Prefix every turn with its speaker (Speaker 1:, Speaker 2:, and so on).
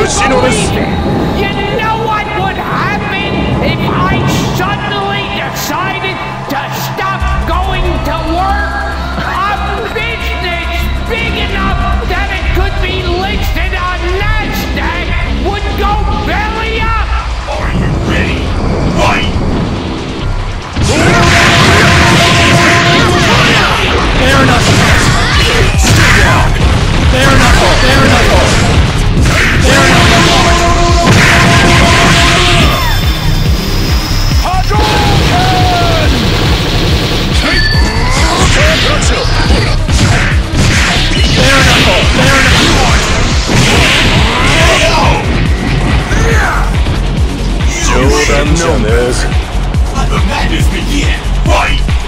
Speaker 1: You know what would happen if I suddenly decided to stop going to work? A business big enough that it could be listed on NASDAQ would go belly up!
Speaker 2: Are you ready? Fight!
Speaker 3: Bare knuckle!
Speaker 2: Stay down!
Speaker 3: Bare knuckle! Bare knuckle! Bare knuckle!
Speaker 2: Hadouken! Gotcha!
Speaker 3: Bare knuckle! Bare knuckle!
Speaker 2: Let the madness begin! Fight!